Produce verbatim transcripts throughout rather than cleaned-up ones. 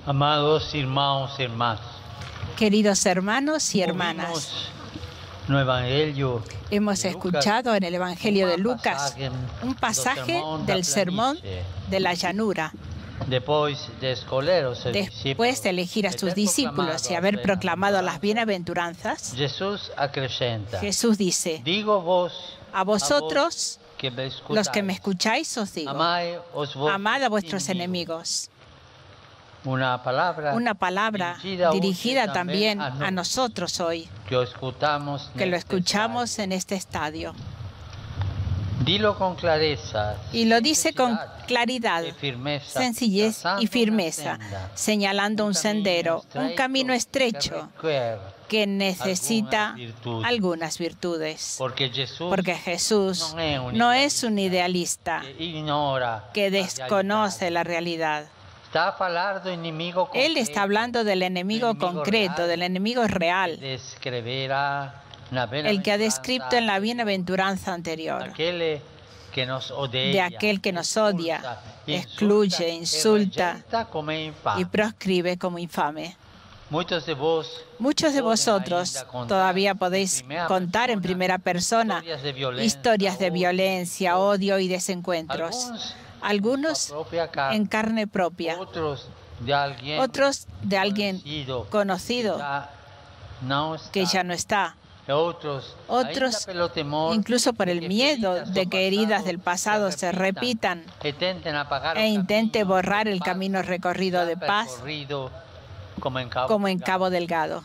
Amados irmãos e irmãs, Queridos hermanos y hermanas, ouvimos no Evangelho hemos de escuchado en el Evangelio de uma Lucas passagem un do pasaje sermão da del sermón planície. de la llanura. Depois de escolher os seus Después de elegir a discípulos, sus e ter discípulos y proclamado haber as proclamado las bienaventuranças, bienaventuranzas, Jesús acrescenta: Jesús dice: digo vos, a vosotros, que me los que me escucháis, escucháis, os digo, amai os vos amad a vuestros enemigos. enemigos. Una palabra, Una palabra dirigida hoy dirigida también a a nosotros hoy, que o escutamos que lo neste escuchamos estadio. en este estadio. Dilo con clareza, Y lo dice con simplicidad claridad, y firmeza, sencillez trazando y una firmeza, senda, señalando un sendero, un camino estrecho que requiere que necesita algunas virtudes. algunas virtudes. Porque Jesús Porque Jesús no es un no es un idealista que ignora que la desconoce realidad. la realidad. Está a falar do inimigo Él concreto, está hablando del enemigo del enemigo concreto, real, del enemigo que real, describirá na el que ha descrito en la bienaventuranza bienaventuranza anterior, aquel que nos odia, de aquel que nos odia, expulsa, excluye, insulta, insulta e como infame. y proscribe como infame. Muchos de vos Muchos de pueden vosotros ainda contar todavía en podéis primera contar en persona primera persona historias de violencia, historias de odio, violencia, odio y desencuentros. algunos Algunos en su propia carne, en carne propia, otros de alguien, otros de alguien conocido, conocido que ya no está, que ya no está, y otros, otros ainda pelo temor incluso por de el que miedo feridas de do que heridas pasado del pasado se repitan e tenten apagar e o intente camino borrar de el paz camino recorrido ya de paz percorrido como en Cabo, como en Delgado. Cabo Delgado.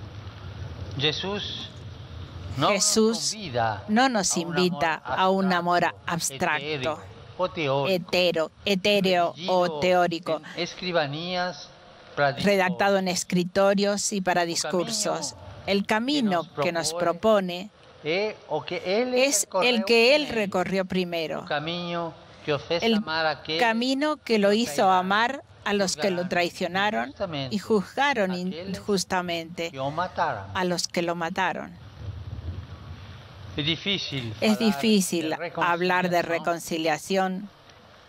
Jesús no Jesús nos convida no nos a un invita a un amor abstracto, abstracto, o teórico, hetero, etéreo o redigido teórico, en escribanías para redactado en discursos. escritorios y para discursos. El camino que nos propone É o que ele es el percorreu que Él primeiro, recorrió primero, o caminho que o fez el amar a aqueles camino que lo que o hizo trairán, amar a los que lo juzgarán traicionaron injustamente, y juzgaron aqueles injustamente que o mataram. a los que lo mataron. É difícil, Es falar difícil de hablar de reconciliación reconciliación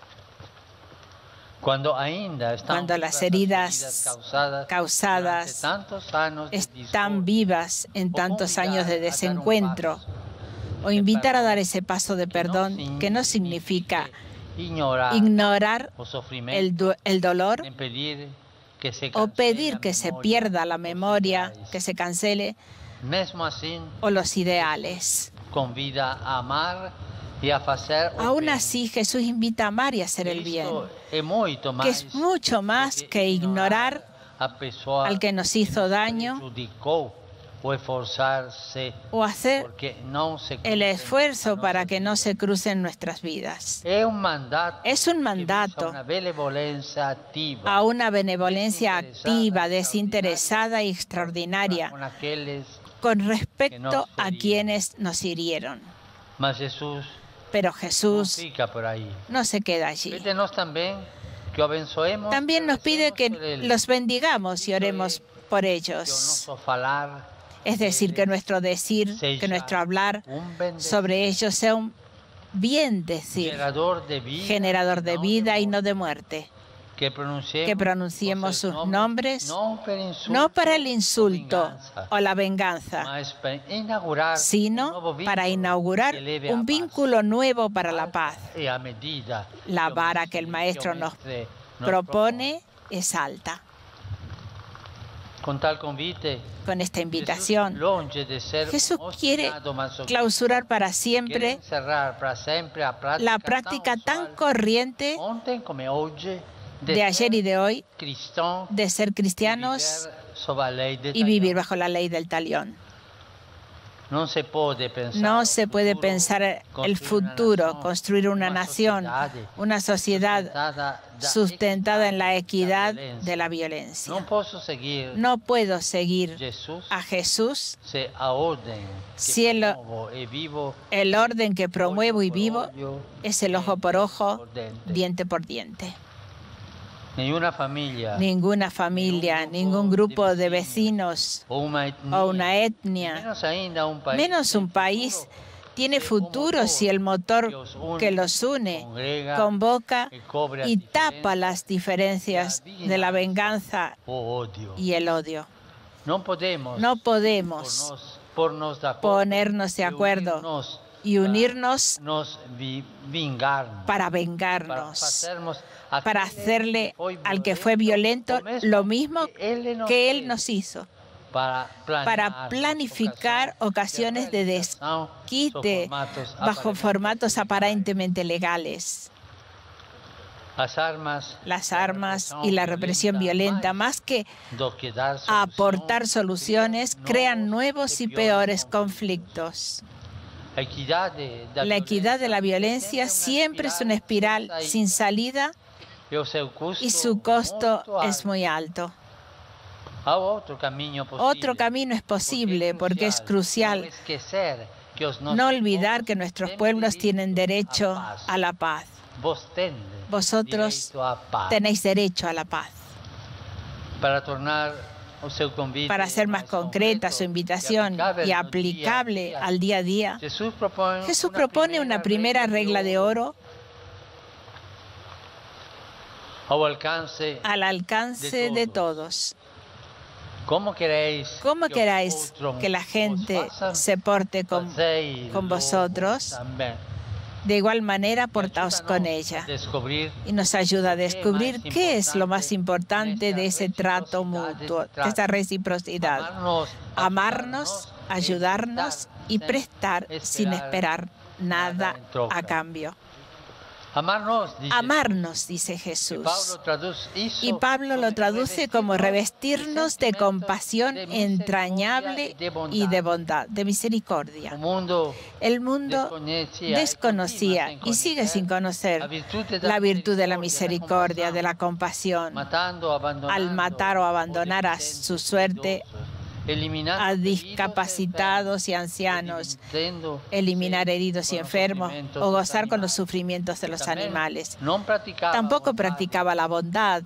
cuando ainda están cuando vivas las as heridas causadas, causadas durante tantos anos de están discordia. vivas en O tantos convidar años a de dar un desencuentro, paso o de invitar a perdón, dar ese paso de que no perdón que no significa signifique ignorar ignorar o sufrimiento, el, du- el dolor en pedir que se o cancele pedir a que se memoria, pierda la os memoria, ideais. que se cancele, Mesmo assim, o los ideales. convida a amar e a fazer o Aún bem. así, Jesús invita a amar y a hacer el bien, Isto é muito que mais es mucho más do que ignorar a pessoa al que nos hizo daño prejudicou ou esforzar-se o hacer porque não se el crucem esfuerzo as para nossas que no vidas. se crucen nuestras vidas. É um mandato Es un que visa mandato uma benevolência ativa a una benevolencia desinteresada, activa, desinteresada y extraordinaria con aqueles, con respecto nos a herieron. quienes nos hirieron. mas Jesus Pero não Jesús fica por aí. no se queda allí. Pídenos também que o abençoemos, También nos pide que recemos por él, los bendigamos y oremos por que o ellos. nosso falar Es decir, que nuestro decir, seja que nuestro hablar un bendecido, sobre ellos sea un bien decir, generador de vida, generador de no vida y muerte. no de muerte. Que pronunciemos, Que pronunciemos sus nombres, no para, insulto no para el o insulto venganza, o la venganza, mas para inaugurar un sino nuevo para vínculo inaugurar que eleve a un paz. vínculo nuevo para la paz. Y a medida La que o vara que el Maestro- maestro que o nos Mestre nos propone es alta. Con tal convite, Con esta Jesús, invitación, longe de ser Jesús un quiere obstinado masoquista, clausurar para quiere siempre encerrar para siempre a prática la práctica tan usual, corriente ontem como hoje, de ayer y de hoy cristão de ser y cristianos viver sob a lei de y vivir Talión. bajo la ley del talión. No se puede pensar, No o se puede futuro, pensar el construir futuro, una nación, construir una nación, sociedade una sociedad sustentada da sustentada en la equidad da violencia. de la violencia. No puedo seguir No puedo seguir Jesús a Jesús se a orden que si el- promovo e vivo el orden que promuevo y olho por vivo olho, es el ojo por dente ojo, por dente. diente por diente. Ninguna familia Ninguna familia, ningún grupo de vecinos o una etnia, o una etnia, menos ainda un país, menos un tem país, futuro tiene futuro si el motor que los une convoca y tapa las diferencias de la venganza y el odio. No podemos, no podemos ponernos de acuerdo y unirnos para vengarnos, para hacerle al que fue violento lo mismo que él nos hizo, para planificar ocasiones de desquite bajo formatos aparentemente legales. Las armas y la represión violenta, más que aportar soluciones, crean nuevos y peores conflictos. La equidad de la violencia siempre es una espiral sin salida y su costo es muy alto. Otro camino es posible porque es crucial no olvidar que nuestros pueblos tienen derecho a la paz. Vosotros tenéis derecho a la paz. Para hacer más concreta su invitación y aplicable al día a día, Jesús propone una primera regla de oro al alcance de todos. ¿Cómo queréis que la gente se porte con, con vosotros? De igual manera, portaos con ella. Y nos ayuda a descubrir qué es lo más importante de ese trato mutuo, de esa reciprocidad. Amarnos, ayudarnos y prestar sin esperar nada a cambio. Amarnos, dice Jesús. Y Pablo lo traduce como revestirnos de compasión entrañable y de bondad, de misericordia. El mundo desconocía y sigue sin conocer la virtud de la misericordia, de la compasión, al matar o abandonar a su suerte a discapacitados y ancianos, eliminar heridos y enfermos o gozar con los sufrimientos de los animales. Tampoco practicaba la bondad,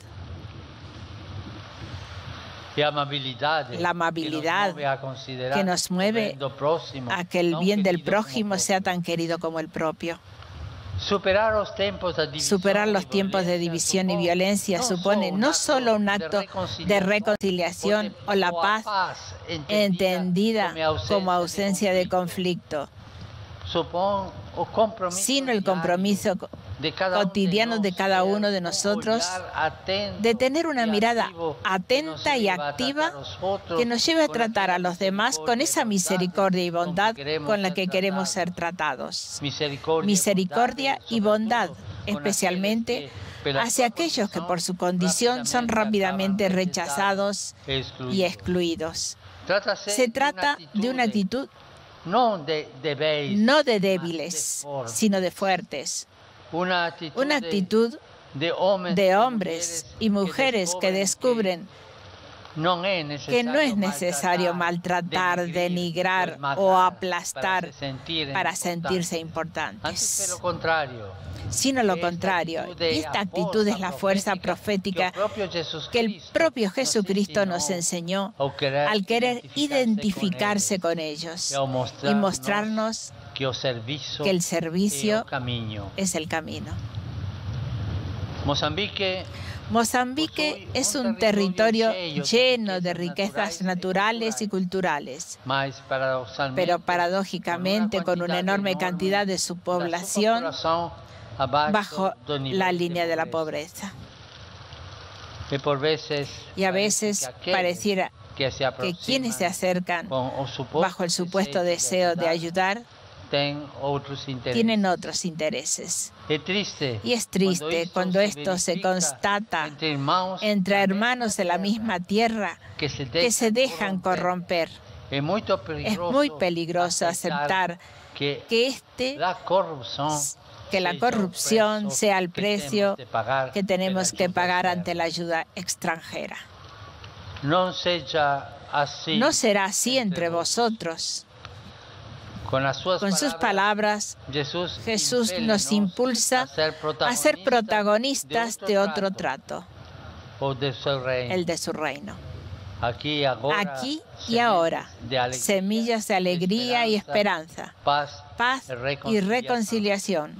la amabilidad que nos mueve a que el bien del prójimo sea tan querido como el propio. Superar los tiempos de división y violencia supone no solo un acto de reconciliación o la paz entendida como ausencia de conflicto, sino el compromiso cotidiano de cada uno de nosotros de tener una mirada atenta y activa que nos lleve a tratar a los demás con esa misericordia y bondad con la que queremos ser tratados. Misericordia y bondad, especialmente hacia aquellos que por su condición son rápidamente rechazados y excluidos. Se trata de una actitud no de débiles, sino de fuertes. Una actitud de hombres y mujeres que descubren que no es necesario maltratar, denigrar o aplastar para sentirse importantes, sino lo contrario. Y esta actitud es la fuerza profética que el propio Jesucristo nos enseñó al querer identificarse con ellos y mostrarnos que el servicio es el camino. Mozambique Mozambique es un territorio lleno de riquezas naturales y culturales, pero paradójicamente con una enorme cantidad de su población bajo la línea de la pobreza. Y a veces pareciera que quienes se acercan bajo el supuesto deseo de ayudar tienen otros intereses. Y es triste cuando esto se constata entre hermanos de la misma tierra que se dejan corromper. Es muy peligroso aceptar que este que la corrupción sea el precio que tenemos que pagar ante la ayuda extranjera. No será así entre vosotros. Con sus palabras, Jesús nos impulsa a ser protagonistas de otro trato, el de su reino. aquí, agora, aquí y ahora, semillas de alegría y esperanza, paz, paz y reconciliación.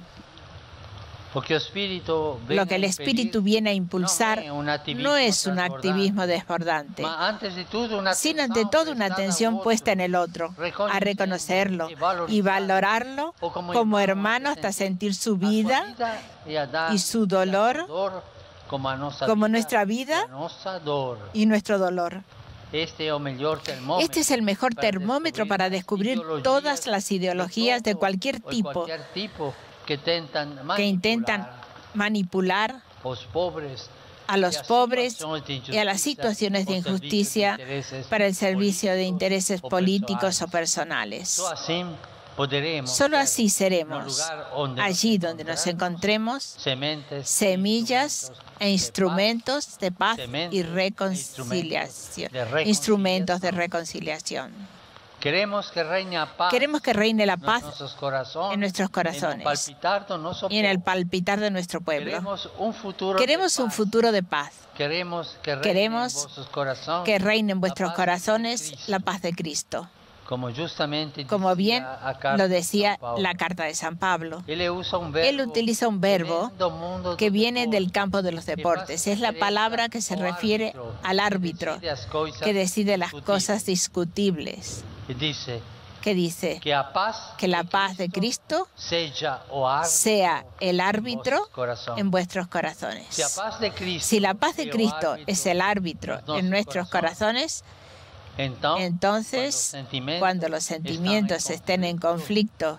Lo que el Espíritu viene a impulsar no es un activismo desbordante, sino ante todo una atención puesta en el otro, a reconocerlo y valorarlo como hermano hasta sentir su vida y su dolor como nuestra vida y nuestro dolor. Este es el mejor termómetro para descubrir todas las ideologías de cualquier tipo que intentan manipular a los pobres y a las situaciones de injusticia para el servicio de intereses políticos o personales. Solo así seremos, allí donde nos encontremos, semillas e instrumentos de paz y reconciliación. Instrumentos de reconciliación. Queremos que reine la paz, Queremos que reine la paz en nuestros corazones y en el palpitar de nuestro pueblo. Queremos un futuro, Queremos un futuro de paz. Queremos que reine, Queremos en que reine en vuestros corazones la paz de Cristo. Como, justamente Como bien lo decía Pablo. la carta de San Pablo. Él, usa un verbo Él utiliza un verbo que viene del campo de los deportes. Es la palabra que se refiere al árbitro que decide las cosas discutibles. Dice, que dice que, a paz que la paz de Cristo sea el árbitro en vuestros corazones. Si, paz de Cristo, si la paz de Cristo es el árbitro en nuestros corazones, entonces, cuando los sentimientos estén en conflicto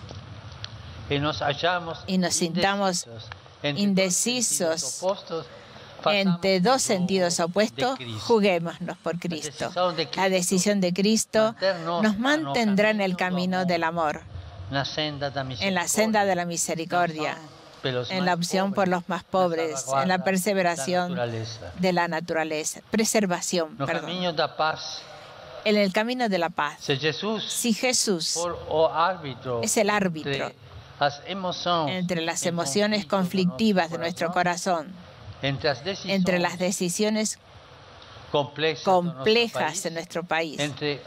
y nos, y nos sintamos indecisos entre dos sentidos opuestos, juguémonos por Cristo. La decisión de Cristo nos mantendrá en el camino del amor, en la senda de la misericordia, en la opción por los más pobres, en la perseveración de la naturaleza, preservación, perdón. En el camino de la paz. Si Jesús es el árbitro entre las emociones conflictivas de nuestro corazón, entre las decisiones complejas en nuestro país,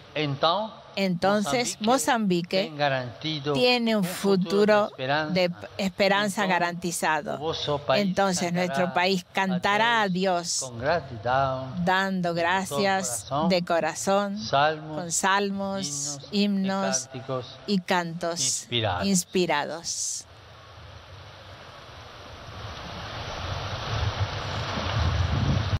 entonces Mozambique tiene un futuro de esperanza garantizado. Entonces nuestro país cantará a Dios dando gracias de corazón, con salmos, himnos y cantos inspirados.